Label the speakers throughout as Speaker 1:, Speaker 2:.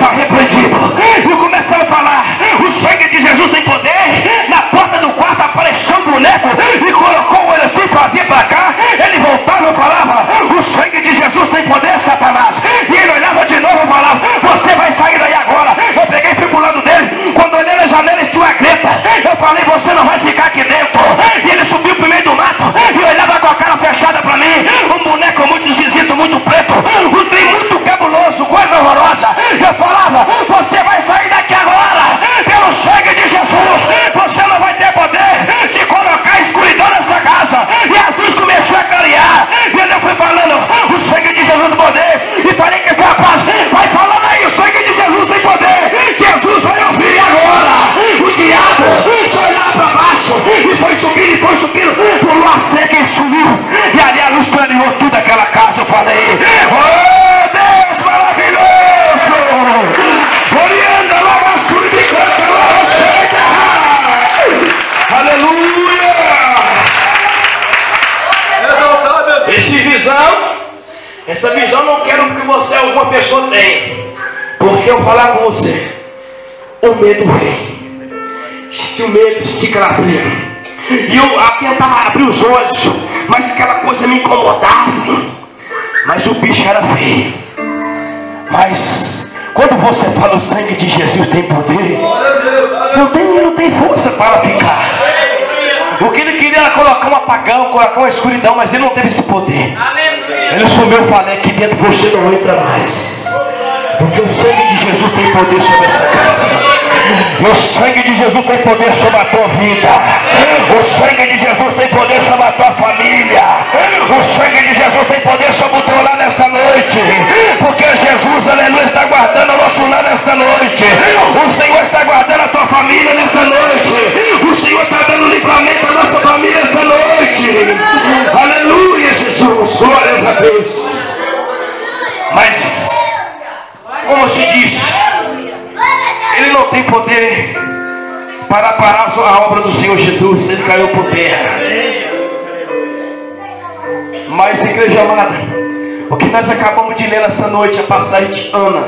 Speaker 1: está repreendido. E começava a falar: o sangue de Jesus tem poder. Na porta do quarto apareceu um boneco e colocou o olho assim, fazia para cá. Ele voltava e falava: o sangue de Jesus tem poder, Satanás. E ele olhava de novo e falava: você vai sair daí agora. Eu peguei e fui pro lado dele. Quando olhei na janela, tinha uma greta. Eu falei: você não vai ficar aqui dentro. E ele subiu pro meio do mato e olhava com a cara fechada para mim. Um boneco muito esquisito, muito preto, um trem muito cabuloso, coisa horrorosa. Eu falava: você vai sair daqui agora, pelo sangue de Jesus. Você não vai ter poder de colocar escuridão nessa casa. E as luzes começou a clarear. E eu fui falando: o sangue de Jesus tem poder. E falei que esse rapaz vai falando aí: o sangue de Jesus tem poder. Jesus vai ouvir agora. O diabo foi lá para baixo e foi subindo, pulou a seca e sumiu. E ali a luz clareou toda aquela casa. Eu falei: oh Deus maravilhoso! Orianda lá, suricanta lá, chega! Aleluia! Essa visão não quero que você, alguma pessoa, tenha. Porque eu falar com você, o medo vem. Senti o medo, senti calafrio. E eu tentava abrir os olhos, mas aquela coisa me incomodava. Mas o bicho era feio. Mas quando você fala: o sangue de Jesus tem poder, não tem força para ficar. O que ele queria era colocar um apagão, colocar uma escuridão, mas ele não teve esse poder. Ele sumiu. Eu falei: aqui dentro você não entra mais. Porque o sangue de Jesus tem poder sobre essa casa. O sangue de Jesus tem poder sobre a tua vida. O sangue de Jesus tem poder sobre a tua família. O sangue de Jesus tem poder sobre o teu lar nesta noite. Porque Jesus, aleluia, está guardando o nosso lar nesta noite. O Senhor está guardando a tua família nesta noite. O Senhor está dando livramento à nossa família nesta noite. Aleluia, Jesus. Glórias a Deus. Mas, como se diz, ele não tem poder para parar a obra do Senhor Jesus. Ele caiu por terra. Mas, igreja amada, o que nós acabamos de ler nessa noite é a passagem de Ana.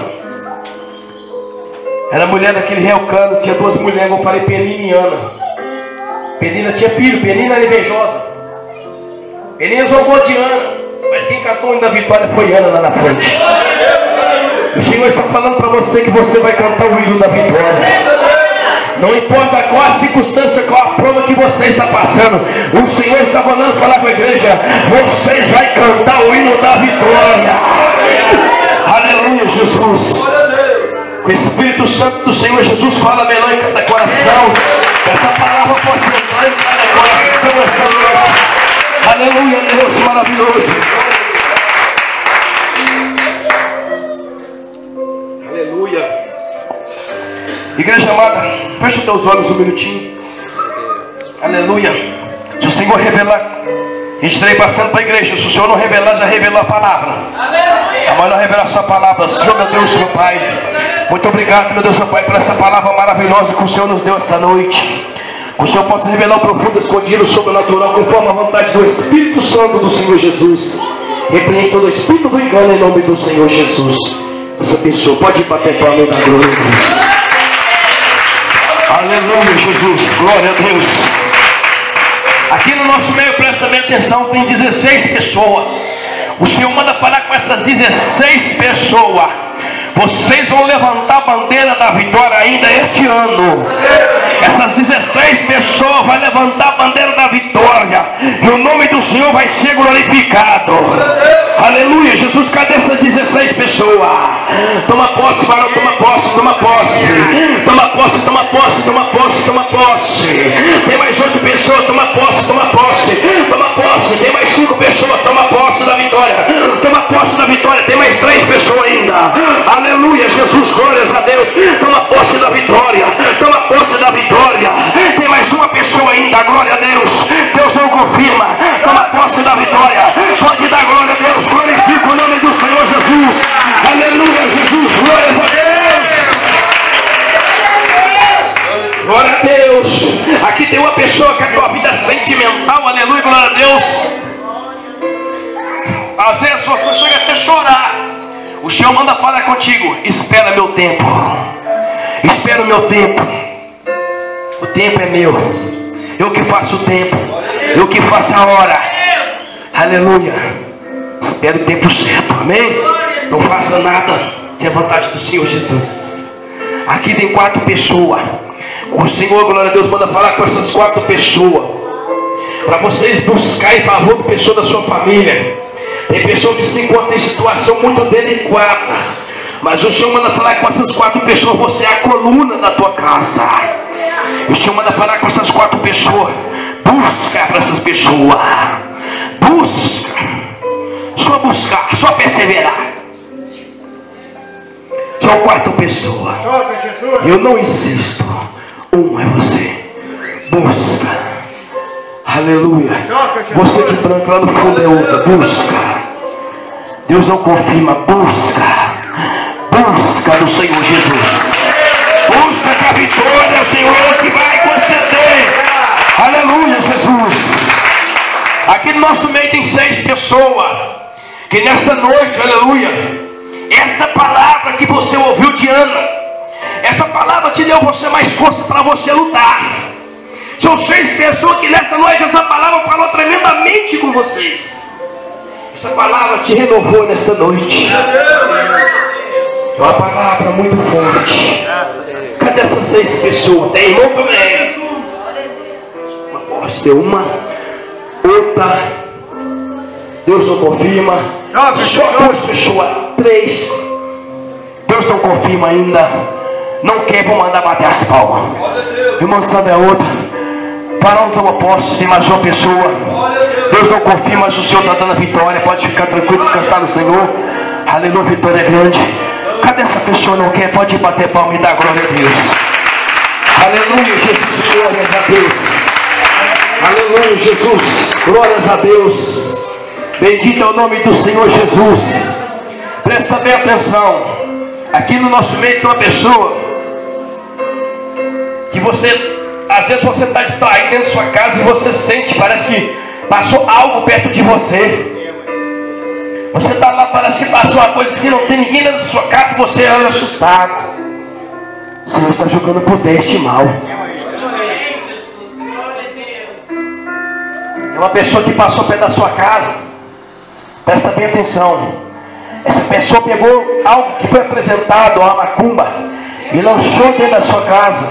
Speaker 1: Era mulher daquele rei Elcano. Tinha duas mulheres, eu falei, Penina e Ana. Penina tinha filho, Penina era invejosa. Penina jogou de Ana, mas quem cantou o hino da vitória foi Ana lá na frente. O Senhor está falando para você que você vai cantar o hino da vitória. Não importa qual a circunstância, qual a prova que você está passando, o Senhor está falando, falar com a igreja: você vai cantar o hino da vitória. Aleluia, Jesus. O Espírito Santo do Senhor Jesus fala melhor em cada coração. Essa palavra pode entrar em cada coração esta noite. Aleluia, Deus maravilhoso. Aleluia. Igreja amada, fecha os teus olhos um minutinho. Aleluia. Se o Senhor revelar, estarei passando para a igreja. Se o Senhor não revelar, já revelou a palavra. Amanhã não revelar a sua palavra. Senhor, meu Deus, meu Pai, muito obrigado, meu Deus, meu Pai, por essa palavra maravilhosa que o Senhor nos deu esta noite. Que o Senhor possa revelar o profundo, escondido, sobrenatural, conforme a vontade do Espírito Santo do Senhor Jesus. Repreende todo o espírito do engano em nome do Senhor Jesus. Essa pessoa pode bater palma da glória a Deus. Aleluia, Jesus, glória a Deus. Aqui no nosso meio, presta bem atenção, tem 16 pessoas. O Senhor manda falar com essas 16 pessoas. Vocês vão levantar a bandeira da vitória ainda este ano. Essas 16 pessoas vão levantar a bandeira da vitória. E o nome do Senhor vai ser glorificado. Aleluia, Jesus, cadê essas 16 pessoas? Toma posse, varão, toma posse, toma posse. Toma posse, toma posse, toma posse, toma posse. Tem mais 8 pessoas, toma posse, toma posse. Toma posse, tem mais 5 pessoas, toma posse da vitória. Toma posse da vitória, tem mais 3 pessoas ainda. Aleluia, Jesus, glórias a Deus. Toma posse da vitória, toma posse da vitória. Tem mais uma pessoa ainda, glória a Deus. Deus não confirma, toma posse da vitória. Pode dar glória a Deus, glorifica o nome do Senhor Jesus. Aleluia, Jesus, glórias a Deus. Glória a Deus. Aqui tem uma pessoa que a tua vida é sentimental, aleluia, glória a Deus. Às vezes você chega até a chorar. O Senhor manda falar contigo. Espera meu tempo. Espera o meu tempo. O tempo é meu. Eu que faço o tempo. Eu que faço a hora. Aleluia. Espera o tempo certo. Amém? Não faça nada sem a vontade do Senhor Jesus. Aqui tem 4 pessoas. O Senhor, glória a Deus, manda falar com essas 4 pessoas. Para vocês buscarem favor de pessoa da sua família. Tem pessoas que se encontram em situação muito delicada. Mas o Senhor manda falar com essas 4 pessoas. Você é a coluna da tua casa. O Senhor manda falar com essas 4 pessoas. Busca para essas pessoas. Busca. Só buscar, só perseverar. Só 4 pessoas. Eu não insisto. Um é você. Busca. Aleluia. Você de branco lá no fundo é outra. Busca. Deus não confirma. Busca. Busca do Senhor Jesus. Busca que a vitória é o Senhor que vai conceder. Aleluia, Jesus. Aqui no nosso meio tem 6 pessoas que nesta noite, aleluia, esta palavra que você ouviu de Ana, essa palavra te deu você mais força para você lutar. São 6 pessoas que nesta noite essa palavra falou tremendamente com vocês. Essa palavra te renovou nesta noite. É uma palavra muito forte. Cadê essas 6 pessoas? Tem irmão também. Pode ser uma, outra. Deus não confirma. Só 2 pessoas. 3. Deus não confirma ainda. Não quer, vou mandar bater as palmas. Irmão, sabe a outra? Para onde eu posso, tem mais uma pessoa. Deus não confirma, mas o Senhor está dando a vitória. Pode ficar tranquilo, descansar no Senhor. Aleluia, a vitória é grande. Cadê essa pessoa? Não quer? Pode bater palma e dar glória a Deus. Aleluia, Jesus, glórias a Deus. Aleluia, Jesus, glórias a Deus. Bendito é o nome do Senhor Jesus. Presta bem atenção. Aqui no nosso meio tem uma pessoa que você, às vezes você está distraído dentro da sua casa e você sente, parece que passou algo perto de você. Você está lá, parece que passou uma coisa assim, não tem ninguém dentro da sua casa e você anda assustado. O Senhor está jogando por deste mal. É uma pessoa que passou perto da sua casa. Presta bem atenção. Essa pessoa pegou algo que foi apresentado, uma macumba, e lançou dentro da sua casa.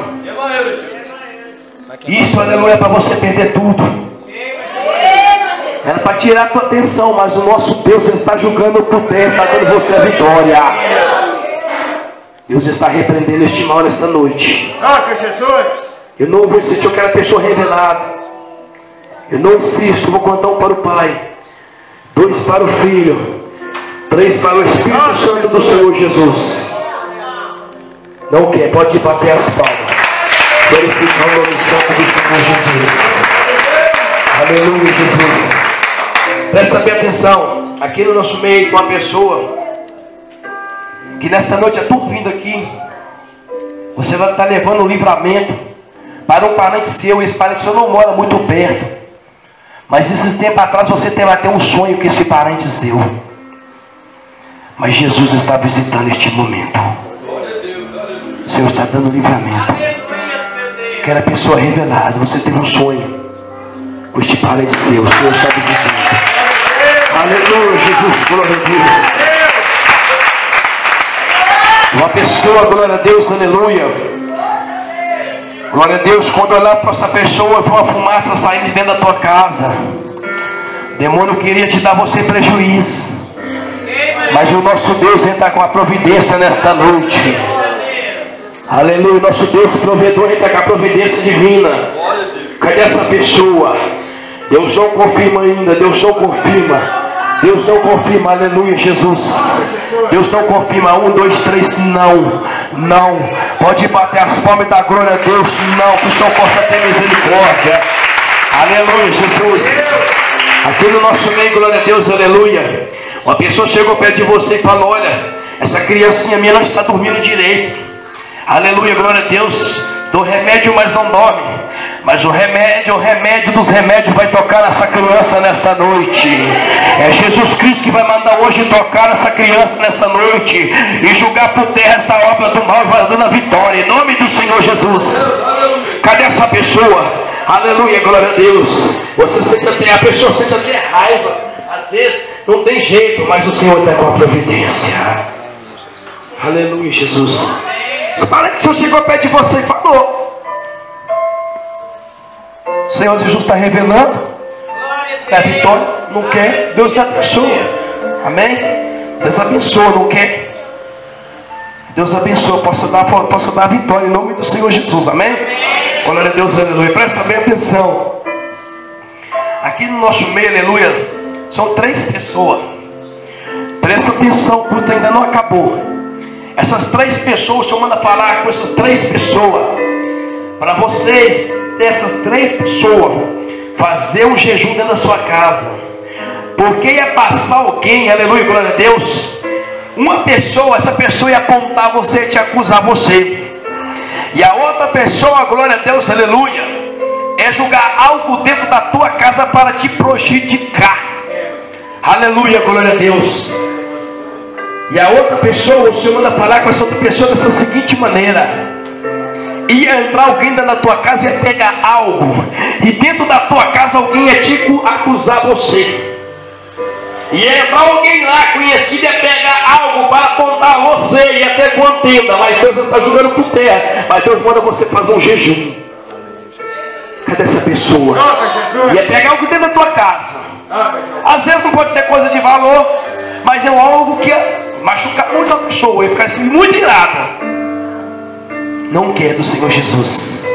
Speaker 1: Isso, aleluia, é para você perder tudo. Era para tirar a tua atenção, mas o nosso Deus está julgando por terra, está dando você a vitória. Deus está repreendendo este mal nesta noite. Eu não vou insistir, eu quero a pessoa revelada. Eu não insisto, vou contar 1 para o Pai, 2 para o Filho, 3 para o Espírito Santo do Senhor Jesus. Não quer, pode bater as palmas. Glorificar o nome santo do Senhor Jesus. Aleluia, Jesus. Presta bem atenção. Aqui no nosso meio tem uma pessoa que nesta noite é tudo vindo aqui. Você vai estar levando o livramento para um parente seu. Esse parente seu não mora muito perto, mas esses tempos atrás você teve até um sonho com esse parente seu. Mas Jesus está visitando este momento. O Senhor está dando livramento. Aquela pessoa revelada, você teve um sonho com este parente seu, o Senhor está visitando. Aleluia, Jesus, glória a Deus. Uma pessoa, glória a Deus, aleluia. Glória a Deus, quando olhar para essa pessoa, foi uma fumaça saindo de dentro da tua casa. O demônio queria te dar você prejuízo, mas o nosso Deus entra com a providência nesta noite. Aleluia, nosso Deus provedor entra com a providência divina. Cadê essa pessoa? Deus não confirma ainda, Deus não confirma. Deus não confirma, aleluia, Jesus. Deus não confirma, 1, 2, 3, não, não. Pode bater as palmas e dar glória a Deus, não, que o Senhor possa ter misericórdia. Aleluia, Jesus. Aqui no nosso meio, glória a Deus, aleluia. Uma pessoa chegou perto de você e falou: olha, essa criancinha minha não está dormindo direito. Aleluia, glória a Deus. do remédio, mas não dorme. Mas o remédio dos remédios vai tocar nessa criança nesta noite. É Jesus Cristo que vai mandar hoje tocar nessa criança nesta noite e julgar por terra esta obra do mal e vai dando a vitória, em nome do Senhor Jesus. Cadê essa pessoa? Aleluia, glória a Deus. Você sente até, a pessoa sente até raiva. Às vezes não tem jeito, mas o Senhor está com a providência. Aleluia, Jesus. Para que o Senhor chegou perto de você e falou. O Senhor Jesus está revelando. É vitória, não quer. Deus abençoa. Amém? Deus abençoa, não quer. Deus abençoa. Posso dar a vitória em nome do Senhor Jesus. Amém? Glória a Deus, aleluia. Presta bem atenção. Aqui no nosso meio, aleluia, são 3 pessoas. Presta atenção, o culto ainda não acabou. Essas 3 pessoas, o Senhor manda falar com essas 3 pessoas. Para vocês, dessas 3 pessoas, fazer um jejum dentro da sua casa. Porque ia passar alguém, aleluia, glória a Deus. Uma pessoa, essa pessoa ia apontar você e te acusar você. E a outra pessoa, glória a Deus, aleluia, é julgar algo dentro da tua casa para te prejudicar. Aleluia, glória a Deus. E a outra pessoa, o Senhor manda falar com essa outra pessoa dessa seguinte maneira. Ia entrar alguém dentro da tua casa e ia pegar algo. E dentro da tua casa alguém ia te acusar você. Ia entrar alguém lá conhecido e ia pegar algo para apontar você e até contenda. Mas Deus está jogando por terra. Mas Deus manda você fazer um jejum. Cadê essa pessoa? Ia pegar algo dentro da tua casa. Às vezes não pode ser coisa de valor, mas é algo que ia machucar muito a pessoa. Ia ficar assim, muito irada. Não quer do Senhor Jesus.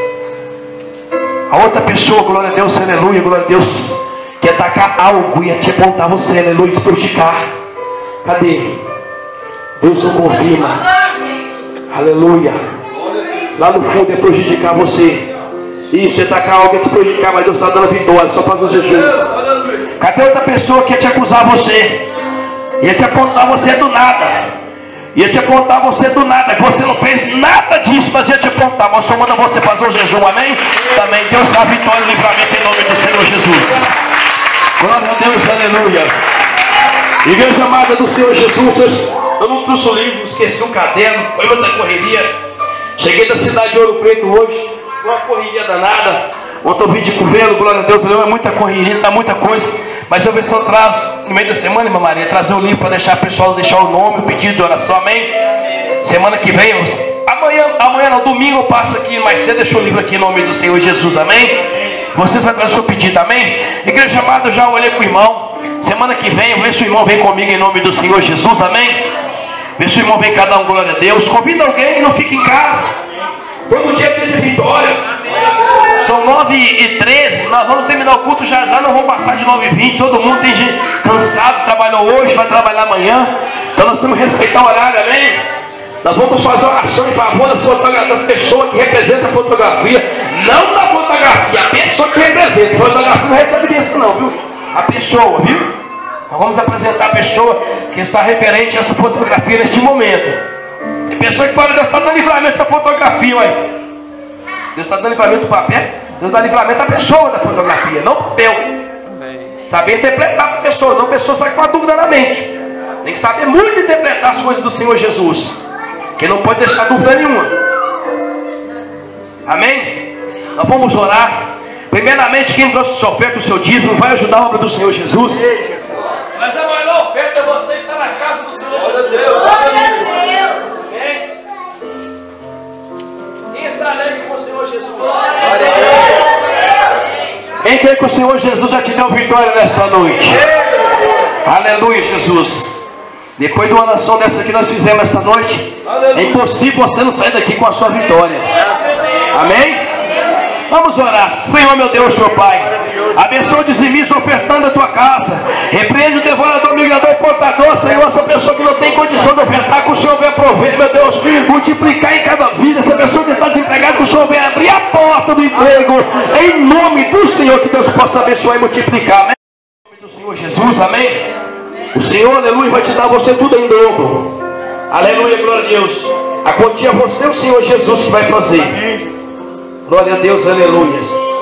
Speaker 1: A outra pessoa, glória a Deus, aleluia, glória a Deus, quer atacar algo e ia te apontar você, aleluia, te prejudicar. Cadê? Deus não confirma. Aleluia. Lá no fundo é prejudicar você. Isso, é atacar algo e te prejudicar, mas Deus está dando a vitória, só faz o jejum. Cadê outra pessoa que ia te acusar você? Ia te apontar você do nada. Ia te apontar você do nada, que você não fez nada disso, mas ia te apontar. Mas só manda você fazer um jejum, amém? Também Deus dá vitória e livramento em nome do Senhor Jesus. Glória a Deus, aleluia. Igreja amada do Senhor Jesus, eu não trouxe o livro, esqueci o caderno, foi muita correria. Cheguei da cidade de Ouro Preto hoje, uma correria danada. Ontem eu vim de Covelho, glória a Deus, é muita correria, tá muita coisa. Mas eu vejo que eu trago no meio da semana, irmã Maria, trazer o livro para deixar o pessoal deixar o nome, o pedido de oração, amém? Semana que vem, amanhã não, domingo eu passo aqui mais cedo, deixo o livro aqui em nome do Senhor Jesus, amém? Vocês vão trazer o seu pedido, amém? Igreja amada, eu já olhei com o irmão. Semana que vem, eu vejo se o irmão vem comigo em nome do Senhor Jesus, amém? Vê se o irmão vem cada um, glória a Deus. Convida alguém que não fica em casa. Todo dia é dia de vitória. São 9h13, nós vamos terminar o culto já, não vamos passar de 9h20. Todo mundo tem gente cansado, trabalhou hoje, vai trabalhar amanhã. Então nós temos que respeitar o horário, amém? Nós vamos fazer oração em favor das pessoas que representam a fotografia. Não da fotografia, a pessoa que representa. A fotografia não recebe disso não, viu? A pessoa, viu? Nós vamos apresentar a pessoa que está referente a essa fotografia neste momento. Tem pessoa que fala, Deus está dando livramento dessa fotografia, ué. Deus está dando livramento do papel. Deus dá livramento à pessoa da fotografia, não do papel. Saber interpretar para a pessoa, não a pessoa sai com a dúvida na mente. Tem que saber muito interpretar as coisas do Senhor Jesus, que não pode deixar dúvida nenhuma. Amém? Nós vamos orar. Primeiramente, quem trouxe sua oferta, o seu dízimo, vai ajudar a obra do Senhor Jesus. Mas a maior oferta é você estar na casa do Senhor Jesus. Glória a Deus. Quem está alegre com o Senhor Jesus? Glória a Deus. Quem crê que o Senhor Jesus já te deu vitória nesta noite? Aleluia, Jesus. Depois de uma oração dessa que nós fizemos esta noite, é impossível você não sair daqui com a sua vitória. Amém? Vamos orar. Senhor meu Deus, meu Pai, abençoa o dizimista ofertando a tua casa. Repreende o devorador, migrador e portador, Senhor. Essa pessoa que não tem condição de ofertar, que o Senhor venha prover, meu Deus, multiplicar em cada vida. Essa pessoa que está desempregada, que o Senhor venha abrir a porta do emprego, em nome do Senhor, que Deus possa abençoar e multiplicar. Amém? Em nome do Senhor Jesus, amém? O Senhor, aleluia, vai te dar a você tudo em dobro. Aleluia, glória a Deus. A quantia é você, o Senhor Jesus, que vai fazer. Glória a Deus, aleluia.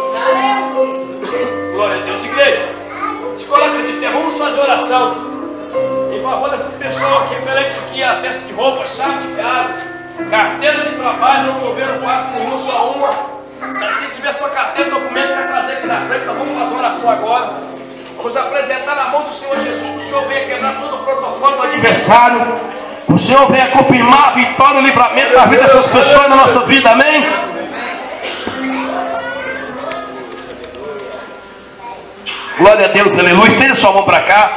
Speaker 1: Glória a Deus, igreja. Se coloca de pé, vamos fazer oração em favor dessas pessoas que referente aqui a peça de roupa, chave de casa, carteira de trabalho, não estou vendo quase nenhum, só uma. Mas se tiver sua carteira, documento, quer trazer aqui na frente, então vamos fazer uma oração agora. Vamos apresentar na mão do Senhor Jesus, que o Senhor venha quebrar todo o protocolo do adversário. O Senhor venha confirmar a vitória e o livramento da vida dessas pessoas na nossa vida, amém? Glória a Deus, aleluia. Estende sua mão para cá.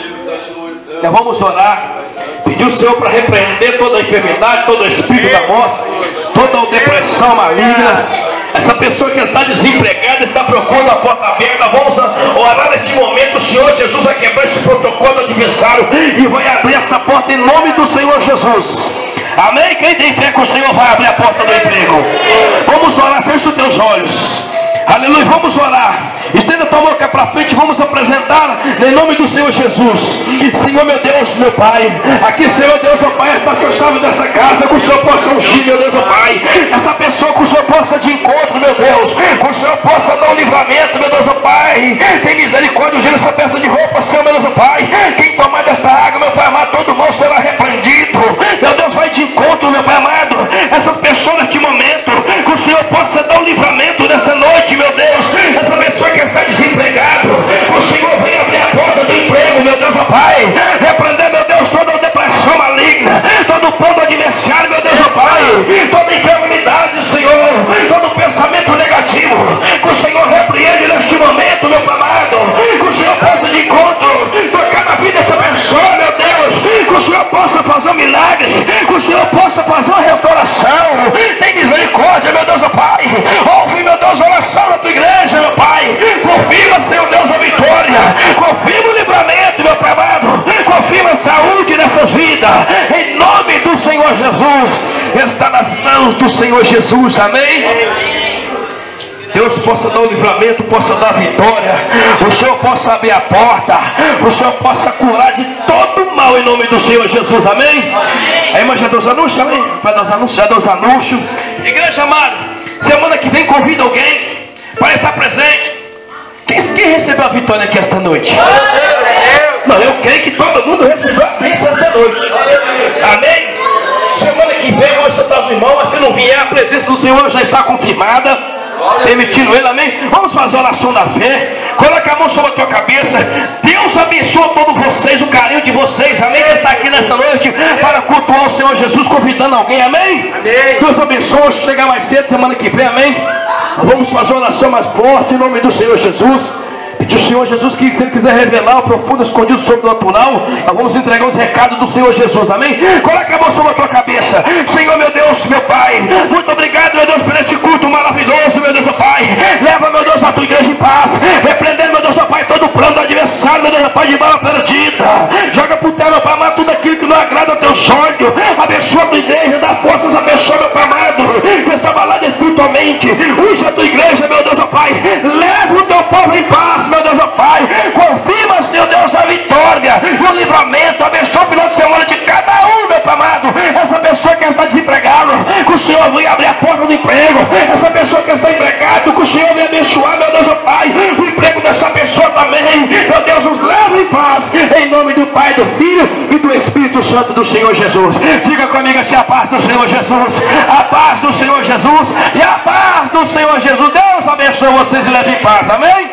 Speaker 1: Nós vamos orar. Pedir o Senhor para repreender toda a enfermidade, todo o espírito da morte, toda a depressão maligna. Essa pessoa que está desempregada, está procurando a porta aberta. Vamos orar neste momento. O Senhor Jesus vai quebrar esse protocolo do adversário e vai abrir essa porta em nome do Senhor Jesus. Amém? Quem tem fé que o Senhor vai abrir a porta do emprego? Vamos orar, fecha os teus olhos. Aleluia, vamos orar. Estenda tua boca para frente, vamos apresentar em nome do Senhor Jesus. Senhor meu Deus, meu Pai, aqui Senhor Deus, ó Pai, está a chave dessa casa, que o Senhor possa ungir, meu Deus, ó Pai, essa pessoa que o Senhor possa de encontro, meu Deus, que o Senhor possa dar um livramento, meu Deus, ó Pai, tem misericórdia, ungir essa peça de roupa, Senhor, meu Deus, ó Pai, quem tomar desta água, meu Pai amado, todo mal será repreendido, meu Deus, vai de encontro, meu Pai amado, essas pessoas neste momento, que o Senhor possa dar um livramento nessa noite, meu Deus, essa pessoa que está desempregado, o Senhor vem abrir a porta do emprego, meu Deus, ó Pai, repreender, meu Deus, toda a depressão maligna, todo o plano do adversário, meu Deus, ó Pai, toda enfermidade, Senhor, todo pensamento negativo, que o Senhor repreende neste momento, meu amado, que o Senhor possa de encontro, tocar na vida dessa pessoa, meu Deus, que o Senhor possa fazer um milagre, que o Senhor possa fazer uma restauração, tem misericórdia, meu Deus, ó Pai, ouve, meu Deus, a oração da tua igreja, meu Pai, confirma, Senhor Deus, a vitória, confirma o livramento, meu Pai amado, confirma a saúde nessas vidas, em nome do Senhor Jesus, está nas mãos do Senhor Jesus, amém? Deus possa dar o livramento, possa dar a vitória, o Senhor possa abrir a porta, o Senhor possa curar de todo mal em nome do Senhor Jesus, amém? A irmã já deu os anúncios, amém? Vai dar os anúncios, já deu os anúncios. Igreja amada, semana que vem convida alguém para estar presente. Quem recebeu a vitória aqui esta noite? Não, eu creio que todo mundo recebeu a bênção esta noite, amém? Semana que vem vamos soltar os irmãos, mas se não vier, a presença do Senhor já está confirmada, permitindo ele, amém? Vamos fazer a oração da fé. Coloca a mão sobre a tua cabeça. Deus abençoa todos vocês, o carinho de vocês, amém? Ele está aqui nesta noite para cultuar o Senhor Jesus, convidando alguém, amém? Deus abençoe, se chegar mais cedo, semana que vem, amém? Vamos fazer uma oração mais forte em nome do Senhor Jesus. Pedir ao Senhor Jesus que, se Ele quiser revelar o profundo escondido sobrenatural, nós vamos entregar os recados do Senhor Jesus, amém? Coloca a mão sobre a tua cabeça. Senhor, meu Deus, meu Pai, muito obrigado, meu Deus, por este culto maravilhoso, meu Deus, meu Pai. Leva, meu Deus, a tua igreja em paz, repreendendo, meu Deus, meu Pai, todo o plano do adversário, meu Deus, meu Pai, de bala perdida. Joga por terra, meu Pai amado, tudo aquilo que não agrada ao teu sonho. Abençoa a tua igreja, dá forças a pessoa, meu Pai amado, que está abalada espiritualmente. Usa a tua igreja, meu Deus, meu Pai. Leva o teu povo em paz, meu Deus, meu Pai, confirma, Senhor Deus, a vitória e o livramento. Abençoa o final de semana de cada um, meu Pai amado. Essa pessoa que está desempregada, que o Senhor venha abrir a porta do emprego. Essa pessoa que está empregada, que o Senhor venha abençoar, meu Deus, meu Pai, o emprego dessa pessoa também. Meu Deus, nos leva em paz, em nome do Pai, do Filho e do Espírito Santo do Senhor Jesus. Diga comigo assim: a paz do Senhor Jesus, a paz do Senhor Jesus e a paz do Senhor Jesus. Deus abençoe vocês e leve em paz, amém?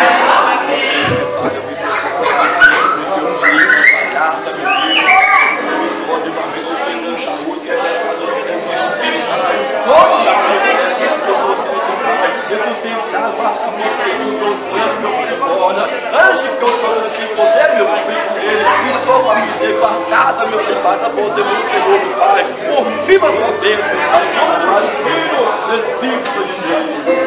Speaker 2: Antes que eu falando assim, você, meu Pai, estou para me ser passada, meu Pai, da poder do Senhor, meu Pai, por cima do poder, meu Pai, Espírito de Deus.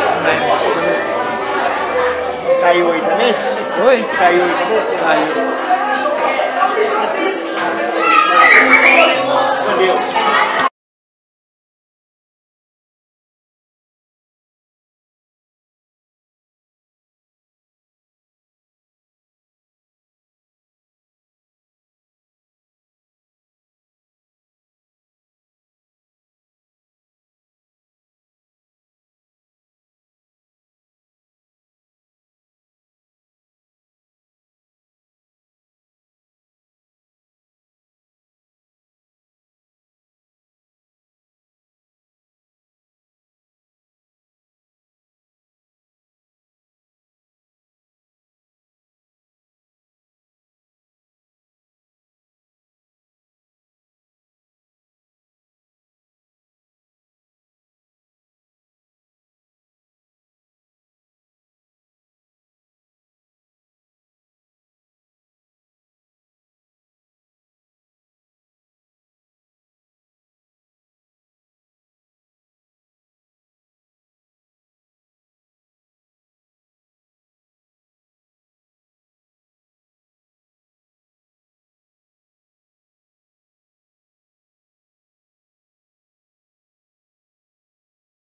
Speaker 2: Caiu aí também? Oi? Caiu aí também? Caiu.